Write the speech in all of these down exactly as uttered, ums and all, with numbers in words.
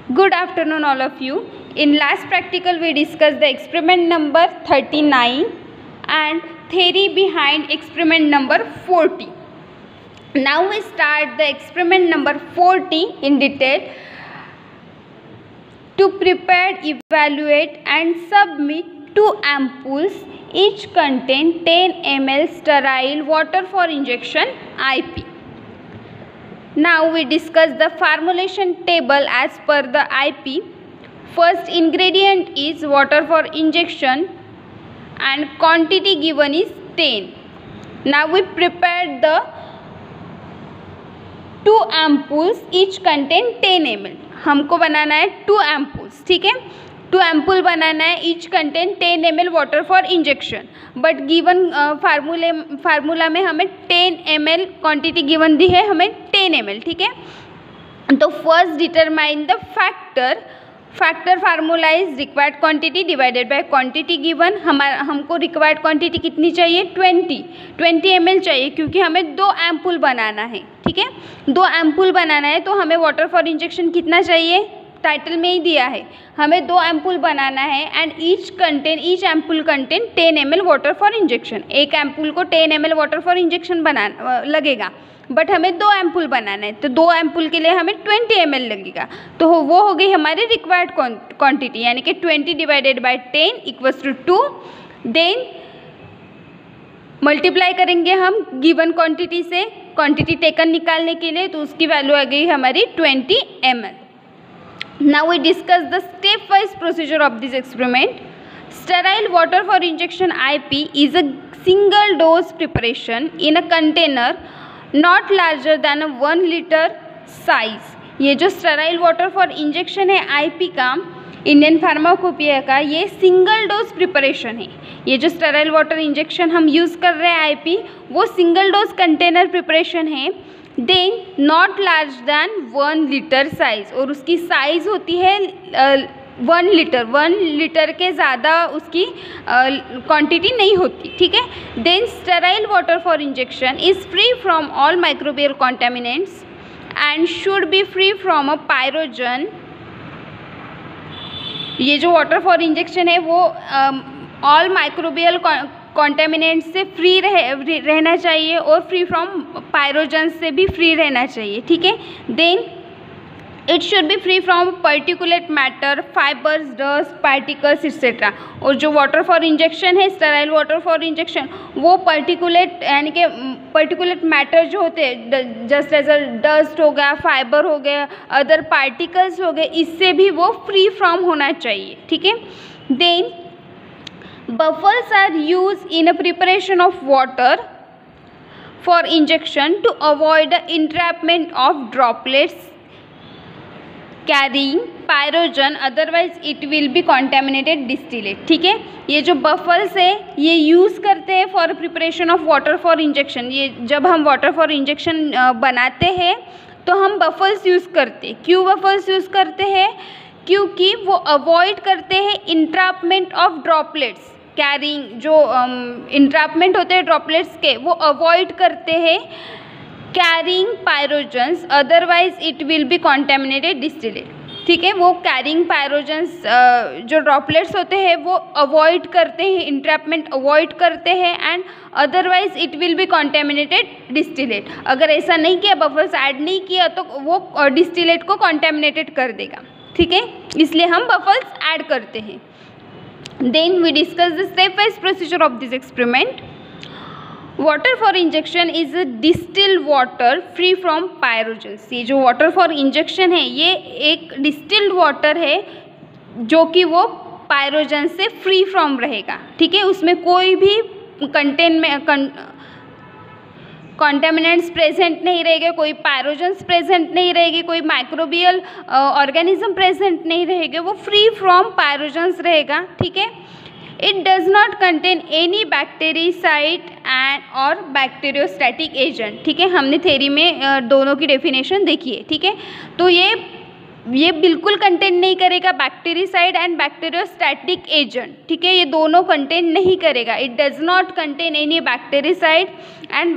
Good afternoon all of you. In last practical we discussed the experiment number thirty-nine and theory behind experiment number forty. Now we start the experiment number forty in detail. To prepare, evaluate and submit two ampoules, each contain ten milliliters sterile water for injection I P. Now we discuss the formulation table as per the I P. First ingredient is water for injection and quantity given is ten. Now we prepared the two ampoules, each contain ten milliliters. हमको बनाना है to एम्पूल्स, ठीक है, to ampoule बनाना है, each contain ten M L water for injection. But given फार्मूले formula में हमें ten M L quantity given दी है, हमें टेन एम एल, ठीक है. तो first determine the factor. Factor formula is required quantity divided by quantity given. हमारा हमको रिक्वायर्ड क्वांटिटी कितनी चाहिए? ट्वेंटी ट्वेंटी एम एल चाहिए, क्योंकि हमें दो एम्पूल बनाना है, ठीक है. दो एम्पूल बनाना है तो हमें वाटर फॉर इंजेक्शन कितना चाहिए? टाइटल में ही दिया है, हमें दो एम्पूल बनाना है and each contain each ampoule contain ten M L water for injection. एक एम्पूल को ten M L water for injection बनाना लगेगा, बट हमें दो एम्पूल बनाना है, तो दो एम्पूल के लिए हमें ट्वेंटी एम एल लगेगा. तो वो हो गई हमारी रिक्वायर्ड क्वांटिटी, यानी कि twenty divided by ten equals to two. Then multiply करेंगे हम गिवन क्वांटिटी से, क्वांटिटी टेकन निकालने के लिए, तो उसकी वैल्यू आ गई हमारी twenty M L. Now we discuss the step wise procedure of this experiment. Sterile water for injection I P is a single dose preparation in a container not larger than a one litre size. ये जो sterile water for injection है IP का, Indian pharmacopoeia का, ये single dose preparation है. ये जो sterile water injection हम यूज़ कर रहे हैं आईपी, वो सिंगल डोज कंटेनर प्रिपरेशन है. Then not large than one litre size, और उसकी साइज़ होती है वन लीटर वन लीटर के ज़्यादा उसकी क्वांटिटी uh, नहीं होती, ठीक है. Then sterile water for injection is free from all microbial contaminants and should be free from a pyrogen. ये जो वाटर फॉर इंजेक्शन है वो ऑल माइक्रोबियल कॉन्टेमिनेंट से फ्री रह, रहना चाहिए और फ्री फ्रॉम पायरोजन से भी फ्री रहना चाहिए, ठीक है. Then it should be free from particulate matter, fibres, dust, particles etcetera. और जो वाटर फॉर इंजेक्शन है, स्टेराइल वाटर फॉर इंजेक्शन, वो पर्टिकुलेट यानी कि पर्टिकुलेट मैटर जो होते हैं, जस्ट एज अ डस्ट हो गया, फाइबर हो गया, अदर पार्टिकल्स हो गए, इससे भी वो फ्री फ्रॉम होना चाहिए, ठीक है. Then buffers are used in a preparation of water for injection to avoid the entrapment of droplets carrying pyrogen, otherwise it will be contaminated distillate, ठीक है. ये जो बफल्स है ये यूज़ करते हैं for preparation of water for injection. ये जब हम वाटर फॉर इंजेक्शन बनाते हैं तो हम बफल्स यूज़ करते हैं. क्यों बफल्स यूज़ करते हैं? क्योंकि वो अवॉइड करते हैं इंट्रैपमेंट ऑफ ड्रॉपलेट्स कैरिंग. जो इंट्रैपमेंट होते हैं ड्रॉपलेट्स के, वो अवॉइड करते हैं carrying pyrogens, otherwise it will be contaminated distillate, ठीक है. वो कैरिंग पायरोजन्स जो ड्रॉपलेट्स होते हैं वो अवॉइड करते हैं, इंट्रैपमेंट अवॉइड करते हैं and otherwise it will be contaminated distillate. अगर ऐसा नहीं किया, बफल्स ऐड नहीं किया, तो वो डिस्टिलेट को कॉन्टेमिनेटेड कर देगा, ठीक है. इसलिए हम बफल्स ऐड करते हैं. Then we discuss the stepwise procedure of this experiment. Water for injection is a distilled water free from pyrogens. ये जो water for injection है ये एक distilled water है जो कि वो pyrogen से free from रहेगा, ठीक है. उसमें कोई भी कंटेन में कॉन्टेमिनेंट्स प्रेजेंट नहीं रहेंगे, कोई पायरोजन्स प्रेजेंट नहीं रहेगी, कोई माइक्रोबियल ऑर्गेनिज्म प्रेजेंट नहीं रहेंगे, वो फ्री फ्रॉम पायरोजन्स रहेगा, ठीक है. It does not contain any bactericide and और बैक्टीरियोस्टैटिक एजेंट, ठीक है. हमने थ्योरी में uh, दोनों की डेफिनेशन देखी है, ठीक है. तो ये ये बिल्कुल कंटेन नहीं करेगा बैक्टीरिसाइड एंड बैक्टीरियोस्टैटिक एजेंट, ठीक है. ये दोनों कंटेन नहीं करेगा. It does not contain any bactericide and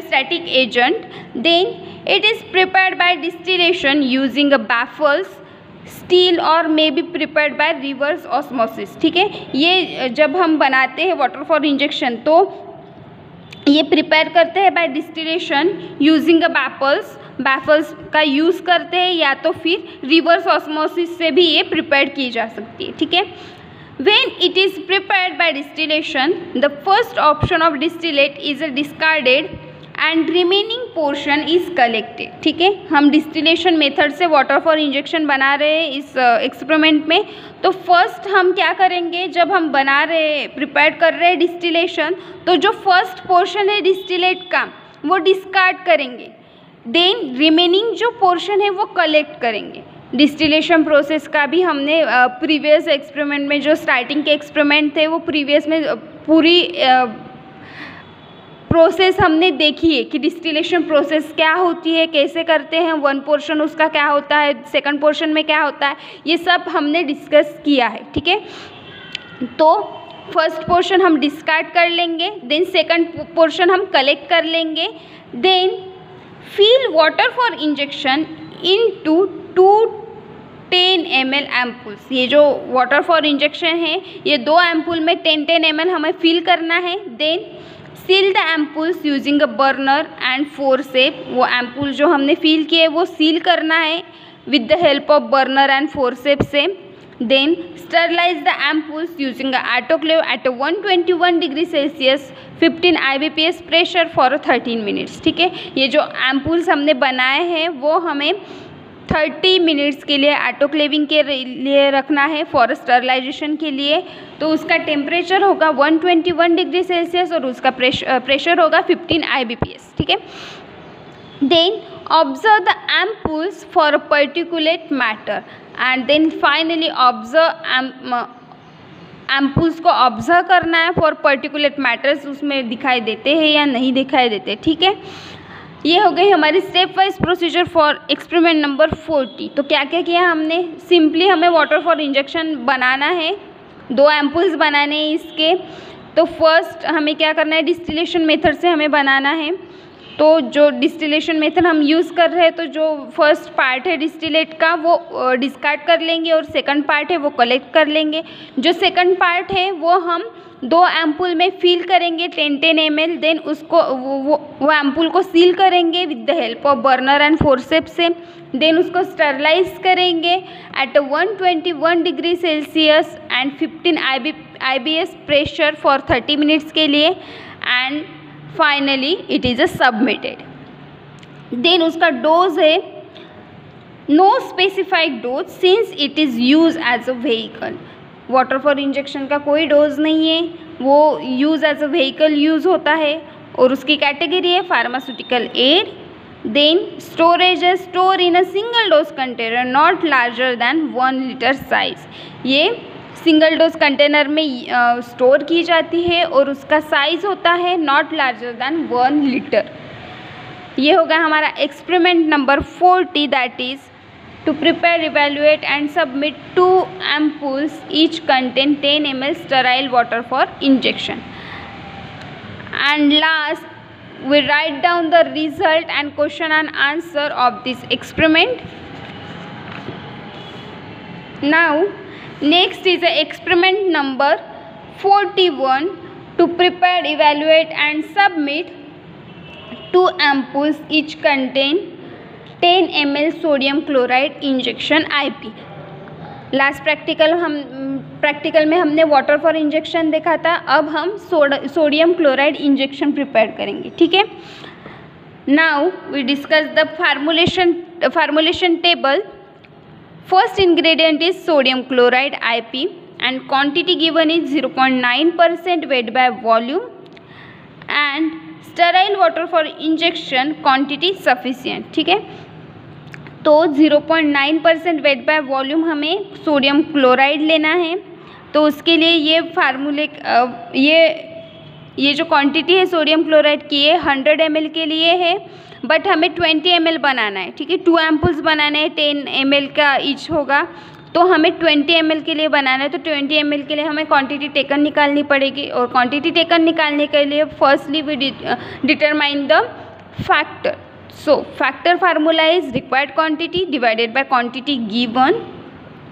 bacteriostatic agent. Then it is prepared by distillation using a baffles still और may be prepared by reverse osmosis, ठीक है। ये जब हम बनाते हैं वाटर फॉर इंजेक्शन तो ये प्रिपेयर करते हैं by distillation using a baffles, baffles का यूज़ करते हैं या तो फिर रिवर्स ऑस्मोसिस से भी ये प्रिपेयर की जा सकती है, ठीक है। When it is prepared by distillation, the first option of distillate is discarded and remaining portion is collected, ठीक है। हम डिस्टिलेशन मेथड से वाटर फॉर इंजेक्शन बना रहे हैं इस एक्सपेरिमेंट uh, में, तो फर्स्ट हम क्या करेंगे, जब हम बना रहे प्रिपेयर कर रहे हैं डिस्टिलेशन, तो जो फर्स्ट पोर्शन है डिस्टिलेट का वो डिस्कार्ड करेंगे, देन रिमेनिंग जो पोर्शन है वो कलेक्ट करेंगे। डिस्टिलेशन प्रोसेस का भी हमने प्रीवियस uh, एक्सपेरिमेंट में जो स्टार्टिंग के एक्सपेरिमेंट थे वो प्रीवियस में uh, पूरी प्रोसेस uh, हमने देखी है कि डिस्टिलेशन प्रोसेस क्या होती है, कैसे करते हैं, वन पोर्शन उसका क्या होता है, सेकंड पोर्शन में क्या होता है, ये सब हमने डिस्कस किया है, ठीक है। तो फर्स्ट पोर्शन हम डिस्कार्ड कर लेंगे, देन सेकंड पोर्शन हम कलेक्ट कर लेंगे, then fill water for injection into two ten M L ampoules. ये जो वाटर फॉर इंजेक्शन है ये दो एम्पुल में टेन टेन एम एल हमें फिल करना है। Then seal the ampoules using a burner and forcep, वो एम्पुल जो हमने फिल किए वो सील करना है with the help of burner and forcep से। Then sterilise the ampoules using a autoclave at one twenty one degree Celsius fifteen I B P S pressure for thirteen minutes, ठीक है। ये जो ampoules हमने बनाए हैं वो हमें थर्टी मिनट्स के लिए ऑटोक्लेविंग के लिए रखना है फॉर स्टरलाइजेशन के लिए। तो उसका टेम्परेचर होगा one twenty one degree Celsius और उसका प्रेशर प्रेशर होगा fifteen I B P S, ठीक है। Then observe the ampoules for a particulate matter and then finally observe ampoules को ऑब्जर्व करना है फॉर पर्टिकुलेट मैटर्स, उसमें दिखाई देते हैं या नहीं दिखाई देते, ठीक है। ये हो गई हमारी step wise procedure for experiment number forty. तो क्या क्या किया हमने, सिंपली हमें वाटर फॉर इंजेक्शन बनाना है, दो एम्पुल्स बनाने हैं इसके। तो फर्स्ट हमें क्या करना है, डिस्टिलेशन मेथड से हमें बनाना है। तो जो डिस्टिलेशन मेथड हम यूज़ कर रहे हैं, तो जो फर्स्ट पार्ट है डिस्टिलेट का वो डिस्कार्ड कर लेंगे और सेकंड पार्ट है वो कलेक्ट कर लेंगे। जो सेकंड पार्ट है वो हम दो एम्पुल में फिल करेंगे ten ten M L, then उसको वो वो, वो एम्पुल को सील करेंगे with the help of burner and forcep से। देन उसको स्टरलाइज करेंगे at one twenty one degree Celsius and fifteen I B S pressure for thirty minutes के लिए and finally it is a submitted. Then उसका dose है no specified dose since it is use as a vehicle. Water for injection का कोई dose नहीं है, वो use as a vehicle use होता है और उसकी कैटेगरी है फार्मास्यूटिकल एड। देन स्टोरेज है store in a single dose container not larger than one litre size. ये सिंगल डोज कंटेनर में स्टोर की जाती है और उसका साइज होता है not larger than one litre. ये होगा हमारा experiment number forty, that is to prepare, evaluate and submit two ampoules each contain ten milliliters sterile water for injection. And last we write down the result and question and answer of this experiment. Now next is the experiment number forty-one, to prepare, evaluate and submit two ampoules each contain ten M L sodium chloride injection I P. Last practical हम practical में हमने water for injection देखा था, अब हम sodium chloride injection prepare करेंगे, ठीक है। Now we discuss the formulation formulation table. First ingredient is sodium chloride I P and quantity given is zero point nine percent weight by volume and sterile water for injection quantity sufficient, ठीक है। तो zero point nine percent weight by volume हमें sodium chloride लेना है। तो उसके लिए ये फार्मूले ये ये जो क्वांटिटी है सोडियम क्लोराइड की ये हंड्रेड एम एल के लिए है, बट हमें ट्वेंटी एम एल बनाना है, ठीक है। टू एम्पुल्स बनाने हैं, टेन एम एल का ईच होगा, तो हमें ट्वेंटी एम एल के लिए बनाना है। तो ट्वेंटी एम एल के लिए हमें क्वांटिटी टेकन निकालनी पड़ेगी और क्वांटिटी टेकन निकालने के लिए firstly we determine the factor. So factor formula is required quantity divided by quantity given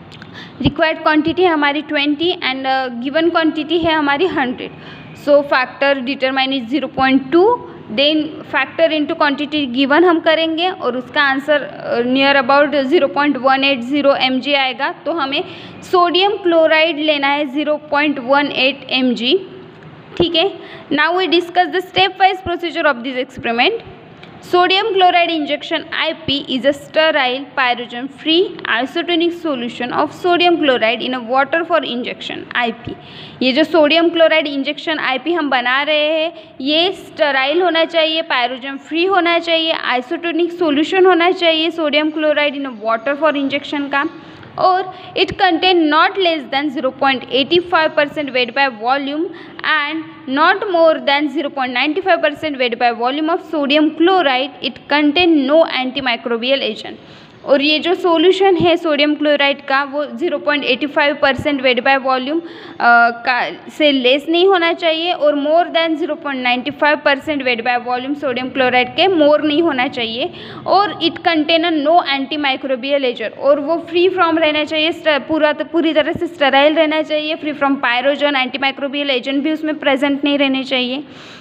required quantity है हमारी ट्वेंटी एंड गिवन क्वांटिटी है हमारी hundred. So factor determine is zero point two. Then factor into quantity given हम करेंगे और उसका answer near about zero point one eight zero M G आएगा. तो हमें सोडियम क्लोराइड लेना है zero point one eight M G. ठीक है. Now we discuss the step wise procedure of this experiment. Sodium chloride injection I P is a sterile, pyrogen-free, isotonic solution of sodium chloride in a water for injection I P. ये जो sodium chloride injection I P हम बना रहे हैं ये sterile होना चाहिए, pyrogen free होना चाहिए, आइसोटोनिक सॉल्यूशन होना चाहिए sodium chloride in water for injection का, और it contain not less than zero point eight five percent weight by volume and not more than zero point nine five percent weight by volume of sodium chloride. It contain no antimicrobial agent. और ये जो solution है sodium chloride का वो zero point eight five percent weight by volume का से less नहीं होना चाहिए और मोर than zero point nine five percent weight by volume sodium chloride के मोर नहीं होना चाहिए. और it contain no anti microbial agent, और वो फ्री फ्रॉम रहना चाहिए, पूरा तो पूरी तरह से स्टेराइल रहना चाहिए, free from pyrogen, anti microbial agent भी उसमें प्रेजेंट नहीं रहने चाहिए.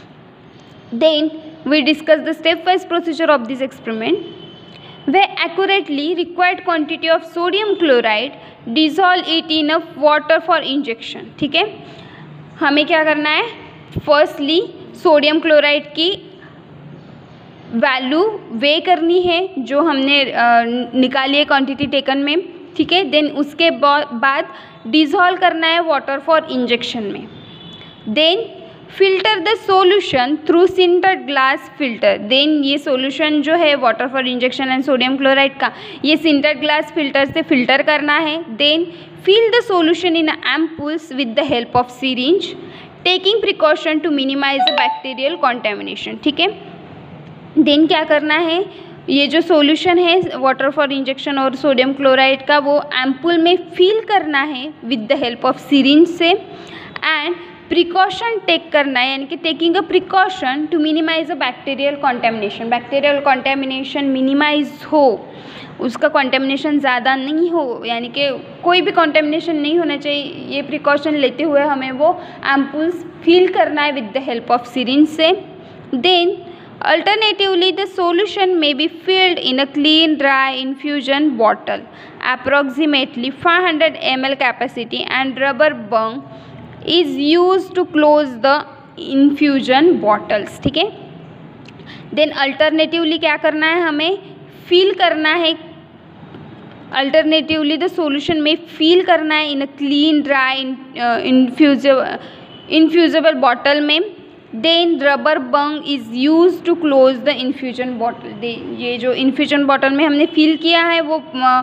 Then we discuss the step wise procedure of this experiment. Weigh accurately required quantity of sodium chloride, dissolve it in a water for injection. ठीक है. हमें क्या करना है, फर्स्टली सोडियम क्लोराइड की वैल्यू वे करनी है जो हमने uh, निकाली है क्वांटिटी टेकन में. ठीक है. देन उसके बाद डिसॉल्व करना है वाटर फॉर इंजेक्शन में. Then filter the solution through sintered glass filter. Then ये सॉल्यूशन जो है water for injection and sodium chloride का ये सिंटर्ड ग्लास फिल्टर से फिल्टर करना है. Then fill the solution in ampoules with the help of syringe, taking precaution to minimise the bacterial contamination. ठीक है. देन क्या करना है, ये जो सॉल्यूशन है वाटर फॉर इंजेक्शन और सोडियम क्लोराइड का वो एम्पूल में फिल करना है with the help of syringe से, एंड प्रिकॉशन टेक करना है, यानी कि taking a precaution to minimise a bacterial contamination. Bacterial contamination minimise हो, उसका कॉन्टेमिनेशन ज़्यादा नहीं हो, यानी कि कोई भी कॉन्टेमिनेशन नहीं होना चाहिए. ये प्रिकॉशन लेते हुए हमें वो एम्पूल्स फिल करना है with the help of syringe से. Then alternatively the solution may be filled in a clean dry infusion bottle approximately five hundred M L capacity and rubber bung is used to close the infusion bottles. ठीक है. Then alternatively क्या करना है, हमें fill करना है, alternatively the solution में fill करना है in a clean dry infusable infusable bottle में. Then rubber bung is use to close the infusion bottle. ये जो इन्फ्यूजन बॉटल में हमने फिल किया है वो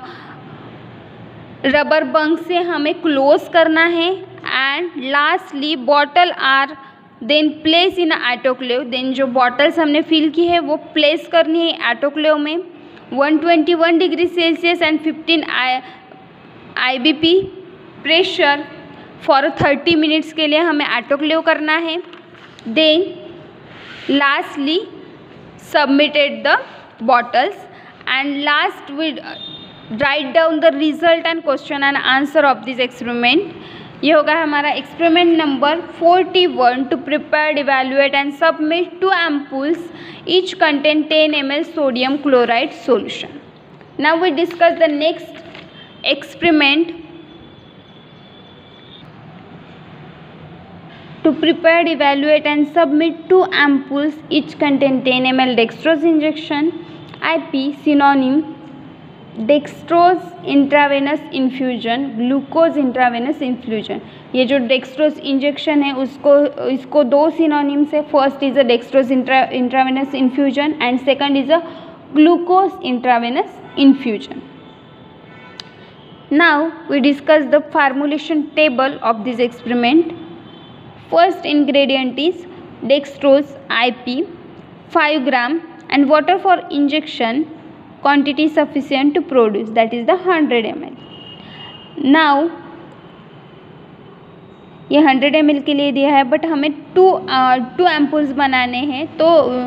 रबर बंग से हमें क्लोज करना है. And lastly bottle are then place in autoclave. Then जो बॉटल्स हमने फिल की है वो प्लेस करनी है ऑटोक्लेव में one twenty one degree Celsius and fifteen I B P pressure for thirty minutes के लिए हमें ऑटोक्लेव करना है. Then lastly submitted the bottles and last we write down the result and question and answer of this experiment. ये होगा हमारा experiment number forty one. To prepare, evaluate and submit two ampoules each contain ten M L sodium chloride solution. Now we discuss the next experiment. To prepare, evaluate and submit two ampoules each contain ten M L dextrose injection I P synonym dextrose intravenous infusion, glucose intravenous infusion. ये जो dextrose injection है उसको इसको दो synonyms है. First is a dextrose intra intravenous infusion and second is a glucose intravenous infusion. Now we discuss the formulation table of this experiment. First ingredient is dextrose I P five gram and water for injection quantity sufficient to produce, that is the one hundred milliliters. Now ये one hundred milliliters के लिए दिया है but हमें to to एम्पूल्स बनाने हैं तो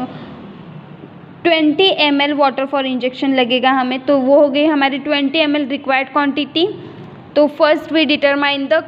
twenty milliliters water for injection लगेगा हमें. तो वो हो गई हमारी twenty milliliters रिक्वायर्ड क्वांटिटी. तो first we determine the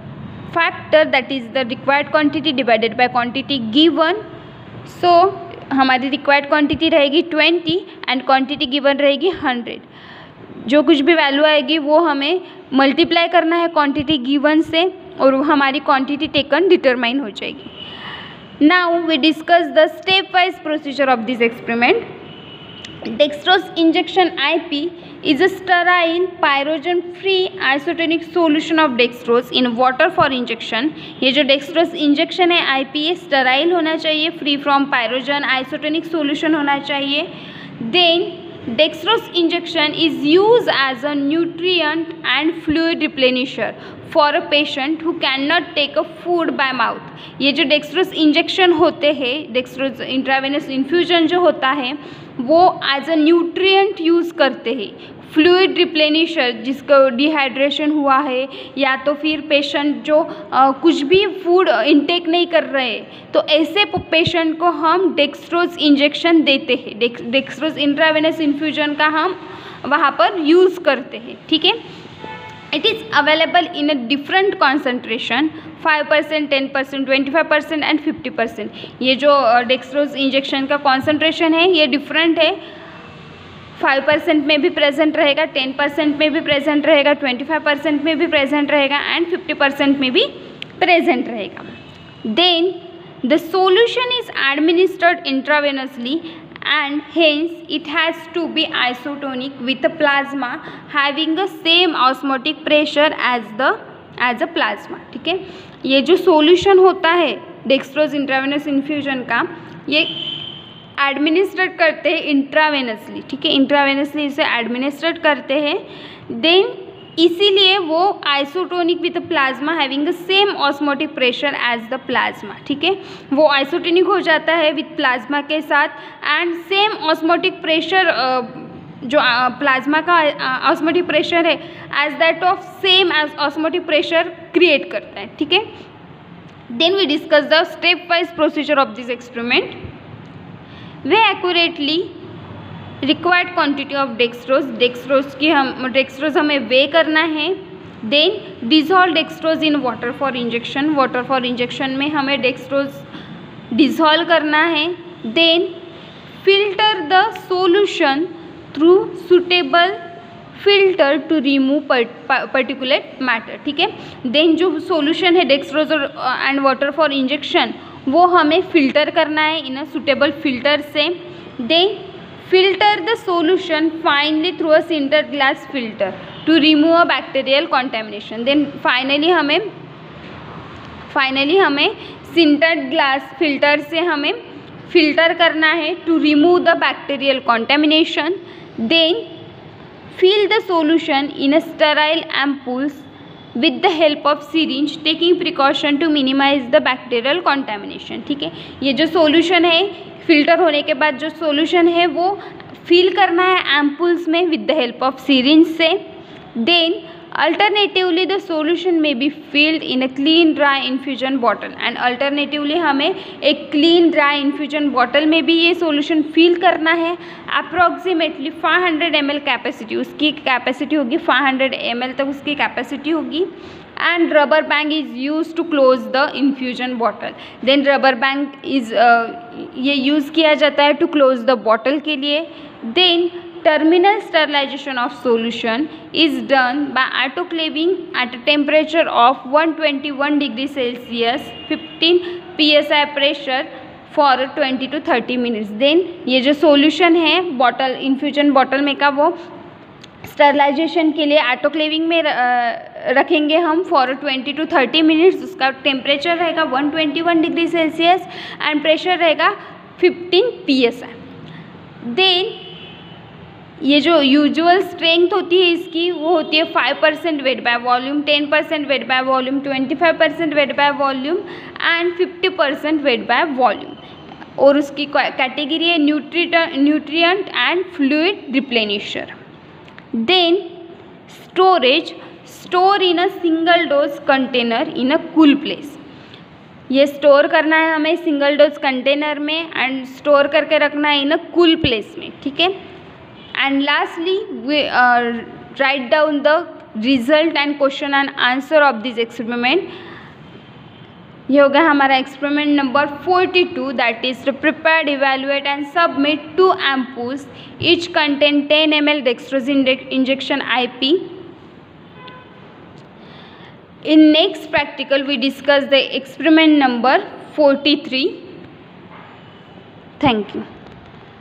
factor that is the required quantity divided by quantity given. So हमारी रिक्वायर्ड क्वांटिटी रहेगी ट्वेंटी एंड क्वांटिटी गिवन रहेगी हंड्रेड। जो कुछ भी वैल्यू आएगी वो हमें मल्टीप्लाई करना है क्वांटिटी गिवन से और हमारी क्वांटिटी टेकन डिटरमाइन हो जाएगी। Now we discuss the step wise procedure of this experiment. Dextrose injection I P is a sterile pyrogen free isotonic solution of dextrose in water for injection। ये जो dextrose injection है I P ये sterile होना चाहिए, free from pyrogen isotonic solution होना चाहिए। Then dextrose injection is used as a nutrient and fluid replenisher for a patient who cannot take a food by mouth। ये जो dextrose injection होते हैं, dextrose intravenous infusion जो होता है वो एज अ न्यूट्रिएंट यूज़ करते हैं। फ्लूइड रिप्लेनिशर जिसको डिहाइड्रेशन हुआ है या तो फिर पेशेंट जो आ, कुछ भी फूड इनटेक नहीं कर रहे तो ऐसे पेशेंट को हम डेक्सट्रोज इंजेक्शन देते हैं। डेक्सट्रोज इंट्रावेनस इन्फ्यूजन का हम वहाँ पर यूज़ करते हैं। ठीक है, it is available in a different concentration, five percent, ten percent, twenty five percent and fifty percent. ये जो डेक्सट्रोज इंजेक्शन का कॉन्सेंट्रेशन है ये डिफरेंट है, फाइव परसेंट में भी प्रेजेंट रहेगा, टेन परसेंट में भी प्रेजेंट रहेगा, ट्वेंटी फाइव परसेंट में भी प्रेजेंट रहेगा एंड फिफ्टी परसेंट में भी प्रेजेंट रहेगा। Then the solution is administered intravenously and hence it has to be isotonic with a plasma having the same osmotic pressure as the as a plasma। ठीक है, ये जो solution होता है dextrose intravenous infusion का ये administrate करते हैं इंट्रावेनसली। ठीक है, इंट्रावेनसली इसे एडमिनिस्ट्रेट करते हैं। देन इसीलिए वो isotonic with plasma having the same osmotic pressure as the plasma. ठीक है, वो आइसोटोनिक हो जाता है विद प्लाज्मा के साथ एंड सेम ऑस्मोटिक प्रेशर जो प्लाज्मा का ऑस्मोटिक प्रेशर है as that of same as osmotic pressure create करता है। ठीक है, then we discuss the step wise procedure of this experiment. Weigh accurately required quantity of dextrose, dextrose की हम dextrose हमें वे करना है। Then dissolve dextrose in water for injection, water for injection में हमें डेक्सट्रोज डिजॉल्व करना है। Then filter the solution through suitable filter to remove particulate matter. ठीक है, देन जो सॉल्यूशन है dextrose and water for injection वो हमें फिल्टर करना है इन अ सुटेबल फिल्टर से। Then filter the solution finely through a sintered glass filter to remove a bacterial contamination। then finally हमें finally हमें sintered glass filter से हमें filter करना है to remove the bacterial contamination। then fill the solution in a sterile ampoules with the help of syringe taking precaution to minimize the bacterial contamination। ठीक है, ये जो solution है फिल्टर होने के बाद जो सॉल्यूशन है वो फिल करना है एम्पूल्स में with the help of syringe से। देन अल्टरनेटिवली द सॉल्यूशन में be filled in a clean dry infusion bottle and alternatively हमें एक क्लीन ड्राई इन्फ्यूजन बॉटल में भी ये सॉल्यूशन फिल करना है। Approximately five hundred M L capacity, उसकी कैपेसिटी होगी फाइव हंड्रेड एम एल तक उसकी कैपेसिटी होगी। and rubber band is used to close the infusion bottle। then rubber band is uh, ये use किया जाता है to close the bottle के लिए। then terminal sterilization of solution is done by autoclaving at a temperature of one hundred twenty-one degree Celsius, fifteen P S I pressure for twenty to thirty minutes। then ये जो solution है bottle infusion bottle में का वो sterilization के लिए autoclaving में रखेंगे हम for twenty to thirty minutes. उसका टेम्परेचर रहेगा one hundred twenty one degree Celsius and pressure रहेगा fifteen P S I. Then ये जो यूजुअल स्ट्रेंथ होती है इसकी वो होती है five percent weight by volume, ten percent weight by volume, twenty five percent weight by volume and fifty percent weight by volume. और उसकी कैटेगरी है nutrient and fluid replenisher. then storage, store in a single dose container in a cool place। ये store करना है हमें single dose container में and store करके रखना है इन अ कूल प्लेस में। ठीक है, and lastly we write down the result and question and answer of this experiment. ये हो गया हमारा experiment number forty two, that is to prepare, evaluate and submit two ampoules each contain ten M L dextrose injection I P. In next practical we discuss the experiment number forty-three. Thank you.